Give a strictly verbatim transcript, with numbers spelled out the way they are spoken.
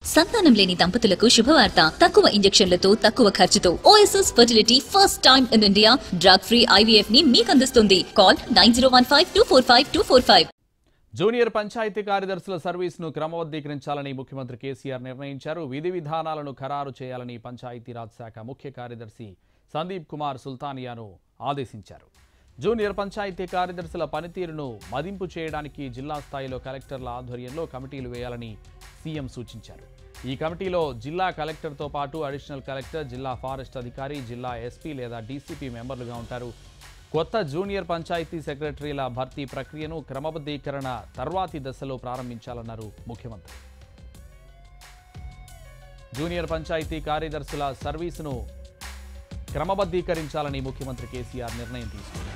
సంతానం లేని దంపతులకు శుభవార్త. తక్కువ ఇంజెక్షన్లతో తక్కువ ఖర్చుతో OSS fertility first time in India drug free IVF ని మీకు అందిస్తుంది. Call nine zero one five two four five two four five. Junior panchayat కార్యదర్శుల సర్వీసును క్రమబద్ధీకరించాలని ముఖ్యమంత్రి కేసీఆర్ నిర్ణయించారు. విధి విధానాలను ఖరారు చేయాలని పంచాయతీరాజ్ శాఖ ముఖ్య కార్యదర్శి సందీప్ కుమార్ సుల్తానియాను ఆదేశించారు. జూనియర్ పంచాయతీ కార్యదర్శుల పనితీరును మదింపు చేయడానికి జిల్లా స్థాయిలో కలెక్టర్ల ఆధ్వర్యంలో కమిటీలు వేయాలని సీఎం సూచించారు. ఈ కమిటీలో జిల్లా కలెక్టర్తో పాటు అడిషనల్ కలెక్టర్, జిల్లా ఫారెస్ట్ అధికారి, జిల్లా ఎస్పీ లేదా డీసీపీ మెంబర్లుగా ఉంటారు. కొత్త జూనియర్ పంచాయతీ సెక్రటరీల భర్తీ ప్రక్రియను క్రమబద్ధీకరణ తర్వాతి దశలో ప్రారంభించాలన్నారు ముఖ్యమంత్రి. జూనియర్ పంచాయతీ కార్యదర్శుల సర్వీసును క్రమబద్ధీకరించాలని ముఖ్యమంత్రి కేసీఆర్ నిర్ణయం తీసుకున్నారు.